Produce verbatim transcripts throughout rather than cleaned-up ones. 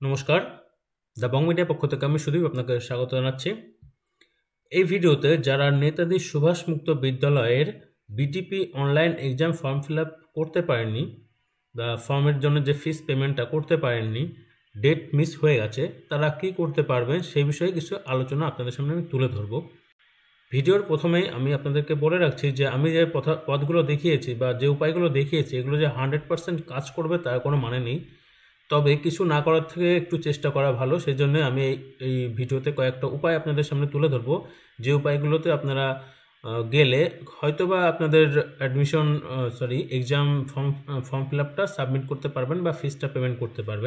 নমস্কার, the Bong media পক্ষ থেকে আমি সুদীপ আপনাকে স্বাগত জানাচ্ছি। এই ভিডিওতে যারা নেতাজি সুভাষ মুক্ত বিদ্যালয়ের BTP online exam form fill up করতে পারেননি বা ফর্মের জন্য যে ফিস পেমেন্টটা করতে পারেননি, ডেট মিস হয়ে গেছে, তারা কি করতে পারবেন সেই বিষয়ে কিছু আলোচনা আপনাদের সামনে আমি তুলে ধরব। ভিডিওর প্রথমেই আমি আপনাদেরকে বলে রাখছি যে আমি যে পথ পথগুলো দেখিয়েছি বা যে উপায়গুলো দেখিয়েছি এগুলো যে হান্ড্রেড পার্সেন্ট কাজ করবে তার কোনো মানে নেই। তবে কিছু না করার থেকে একটু চেষ্টা করা ভালো, সেই জন্য আমি এই এই ভিডিওতে কয়েকটা উপায় আপনাদের সামনে তুলে ধরবো, যে উপায়গুলোতে আপনারা গেলে হয়তোবা আপনাদের admission sorry exam form form fill আপটা সাবমিট করতে পারবেন বা ফিসটা পেমেন্ট করতে পারবেন।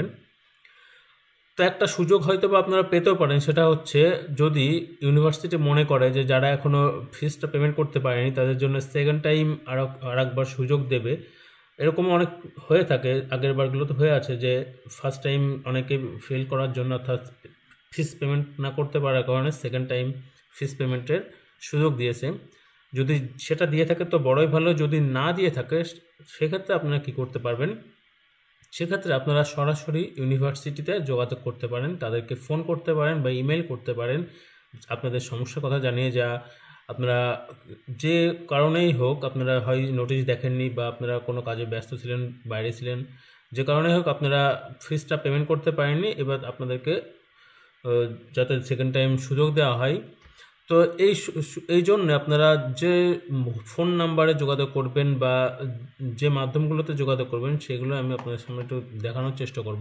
তো একটা সুযোগ হয়তো বা আপনারা পেতেও পারেন, সেটা হচ্ছে যদি ইউনিভার্সিটি মনে করে যে যারা এখনও ফিসটা পেমেন্ট করতে পারেনি তাদের জন্য সেকেন্ড টাইম আর আর একবার সুযোগ দেবে। এরকম অনেক হয়ে থাকে, আগের বারগুলো তো হয়ে আছে যে ফার্স্ট টাইম অনেকে ফেল করার জন্য অর্থাৎ ফিস পেমেন্ট না করতে পারার কারণে সেকেন্ড টাইম ফিস পেমেন্টের সুযোগ দিয়েছে। যদি সেটা দিয়ে থাকে তো বড়ই ভালো, যদি না দিয়ে থাকে সেক্ষেত্রে আপনারা কী করতে পারবেন, সেক্ষেত্রে আপনারা সরাসরি ইউনিভার্সিটিতে যোগাযোগ করতে পারেন, তাদেরকে ফোন করতে পারেন বা ইমেল করতে পারেন আপনাদের সমস্যার কথা জানিয়ে। যা আপনারা যে কারণেই হোক, আপনারা হয় নোটিশ দেখেননি বা আপনারা কোনো কাজে ব্যস্ত ছিলেন, বাইরে ছিলেন, যে কারণেই হোক আপনারা ফিসটা পেমেন্ট করতে পারেননি, এবার আপনাদেরকে যাতে সেকেন্ড টাইম সুযোগ দেওয়া হয়। তো এই এই জন্য আপনারা যে ফোন নাম্বারে যোগাযোগ করবেন বা যে মাধ্যমগুলোতে যোগাযোগ করবেন সেগুলো আমি আপনাদের সামনে একটু দেখানোর চেষ্টা করব।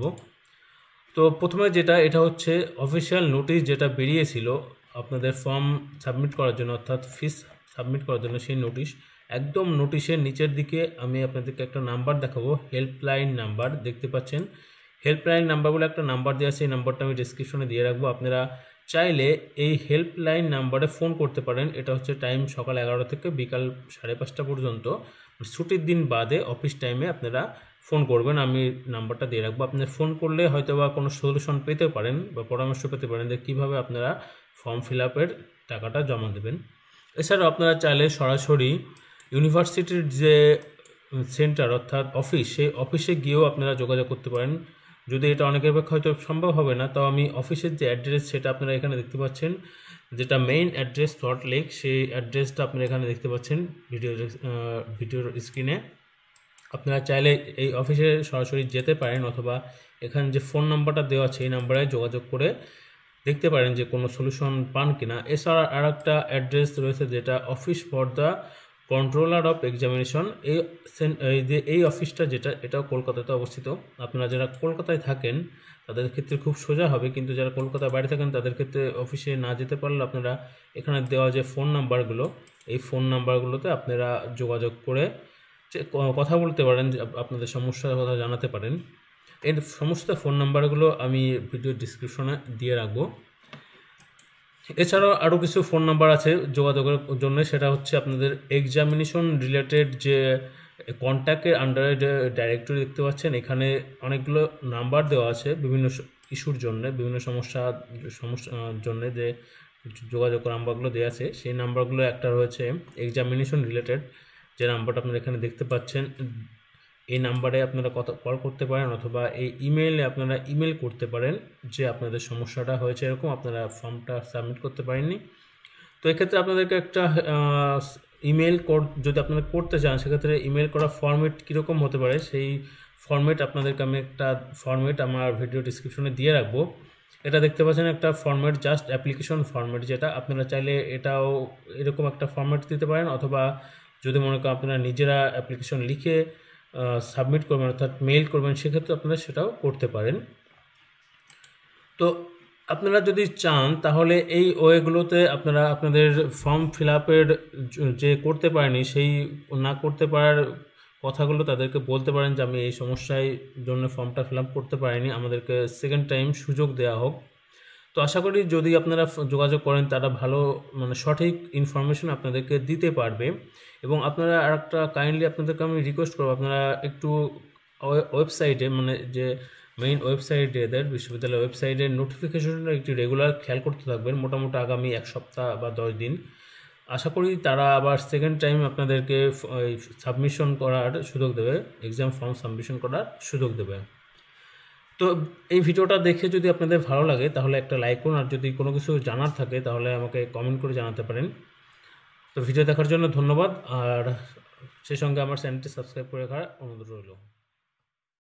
তো প্রথমে যেটা, এটা হচ্ছে অফিসিয়াল নোটিশ যেটা বেরিয়েছিল আপনাদের ফর্ম সাবমিট করার জন্য অর্থাৎ ফিস সাবমিট করার জন্য, সেই নোটিশ একদম নোটিশের নিচের দিকে আমি আপনাদেরকে একটা নাম্বার দেখাবো, হেল্পলাইন নাম্বার দেখতে পাচ্ছেন। হেল্পলাইন নাম্বার বলে একটা নাম্বার দেওয়া আছে, এই নাম্বারটা আমি ডিসক্রিপশনে দিয়ে রাখবো। আপনারা চাইলে এই হেল্পলাইন নাম্বারে ফোন করতে পারেন। এটা হচ্ছে টাইম সকাল এগারোটা থেকে বিকাল সাড়ে পাঁচটা পর্যন্ত, ছুটির দিন বাদে অফিস টাইমে আপনারা ফোন করবেন। আমি নাম্বারটা দিয়ে রাখবো, আপনারা ফোন করলে হয়তো বা কোনো সলিউশন পেতে পারেন বা পরামর্শ পেতে পারেন যে কীভাবে আপনারা ফর্ম ফিল আপের টাকাটা জমা দেবেন। এছাড়াও আপনারা চাইলে সরাসরি ইউনিভার্সিটির যে সেন্টার অর্থাৎ অফিস, সেই অফিসে গিয়েও আপনারা যোগাযোগ করতে পারেন। যদি এটা অনেকের পক্ষে হয়তো সম্ভব হবে না, তো আমি অফিসের যে অ্যাড্রেস সেটা আপনারা এখানে দেখতে পাচ্ছেন, যেটা মেইন অ্যাড্রেস সল্ট লেক, সেই অ্যাড্রেসটা আপনারা এখানে দেখতে পাচ্ছেন ভিডিও ভিডিওর স্ক্রিনে। আপনারা চাইলে এই অফিসে সরাসরি যেতে পারেন অথবা এখানে যে ফোন নাম্বারটা দেওয়া আছে এই নাম্বারে যোগাযোগ করে দেখতে পারেন যে কোনো সলিউশন পান কিনা। এছাড়া আর একটা অ্যাড্রেস রয়েছে যেটা office for the controller of examination. এই এই যে এই অফিসটা যেটা, এটাও কলকাতাতে অবস্থিত। আপনারা যারা কলকাতায় থাকেন তাদের ক্ষেত্রে খুব সোজা হবে, কিন্তু যারা কলকাতার বাইরে থাকেন তাদের ক্ষেত্রে অফিসে না যেতে পারলে আপনারা এখানে দেওয়া যে ফোন নাম্বারগুলো, এই ফোন নাম্বারগুলোতে আপনারা যোগাযোগ করে কথা বলতে পারেন, আপনাদের সমস্যার কথা জানাতে পারেন। এর সমস্ত ফোন নাম্বারগুলো আমি ভিডিও ডিসক্রিপশনে দিয়ে রাখবো। এছাড়াও আরও কিছু ফোন নাম্বার আছে যোগাযোগের জন্য, সেটা হচ্ছে আপনাদের এক্সামিনেশন রিলেটেড যে কন্ট্যাক্টের আন্ডারে যে ডাইরেক্টরি দেখতে পাচ্ছেন, এখানে অনেকগুলো নাম্বার দেওয়া আছে বিভিন্ন ইস্যুর জন্য, বিভিন্ন সমস্যা সমস্যার জন্য যে যোগাযোগ নাম্বারগুলো দেওয়া আছে। সেই নাম্বারগুলো একটা রয়েছে এক্সামিনেশন রিলেটেড, যে নাম্বারটা আপনারা এখানে দেখতে পাচ্ছেন। এই নাম্বারে আপনারা কত কল করতে পারেন অথবা এই ইমেইলে আপনারা ইমেল করতে পারেন যে আপনাদের সমস্যাটা হয়েছে এরকম, আপনারা ফর্মটা সাবমিট করতে পারেননি। তো এক্ষেত্রে আপনাদেরকে একটা ইমেল কোড যদি আপনারা করতে চান, সেক্ষেত্রে ইমেল করা ফর্মেট কীরকম হতে পারে সেই ফর্মেট আপনাদেরকে আমি একটা ফর্মেট আমার ভিডিও ডিসক্রিপশনে দিয়ে রাখবো। এটা দেখতে পাচ্ছেন একটা ফর্মেট, জাস্ট অ্যাপ্লিকেশন ফর্মেট, যেটা আপনারা চাইলে এটাও এরকম একটা ফর্মেট দিতে পারেন, অথবা যদি মনে করেন আপনারা নিজেরা অ্যাপ্লিকেশন লিখে সাবমিট করবেন অর্থাৎ মেইল করবেন, সেক্ষেত্রে আপনারা সেটাও করতে পারেন। তো আপনারা যদি চান তাহলে এই ওয়েগুলোতে আপনারা আপনাদের ফর্ম ফিল আপের যে করতে পারেনি সেই না করতে পারার কথাগুলো তাদেরকে বলতে পারেন যে আমি এই সমস্যার জন্য ফর্মটা ফিল আপ করতে পারিনি, আমাদেরকে সেকেন্ড টাইম সুযোগ দেওয়া হোক। তো আশা করি যদি আপনারা যোগাযোগ করেন তারা ভালো মানে সঠিক ইনফরমেশন আপনাদেরকে দিতে পারবে। এবং আপনারা আর একটা কাইন্ডলি আপনাদেরকে আমি রিকোয়েস্ট করবো, আপনারা একটু ওয়েবসাইটে মানে যে মেইন ওয়েবসাইটে এদের বিশ্ববিদ্যালয়ের ওয়েবসাইটের নোটিফিকেশনটা একটু রেগুলার খেয়াল করতে থাকবেন, মোটামুটি আগামী এক সপ্তাহ বা দশ দিন। আশা করি তারা আবার সেকেন্ড টাইম আপনাদেরকে সাবমিশন করার সুযোগ দেবে, এক্সাম ফর্ম সাবমিশন করার সুযোগ দেবে। তো এই ভিডিওটা দেখে যদি আপনাদের ভালো লাগে তাহলে একটা লাইক করুন, আর যদি কোনো কিছু জানার থাকে তাহলে আমাকে কমেন্ট করে জানাতে পারেন। তো ভিডিও দেখার জন্য ধন্যবাদ, আর সেই সঙ্গে আমার চ্যানেলটি সাবস্ক্রাইব করে রাখার অনুরোধ রইল।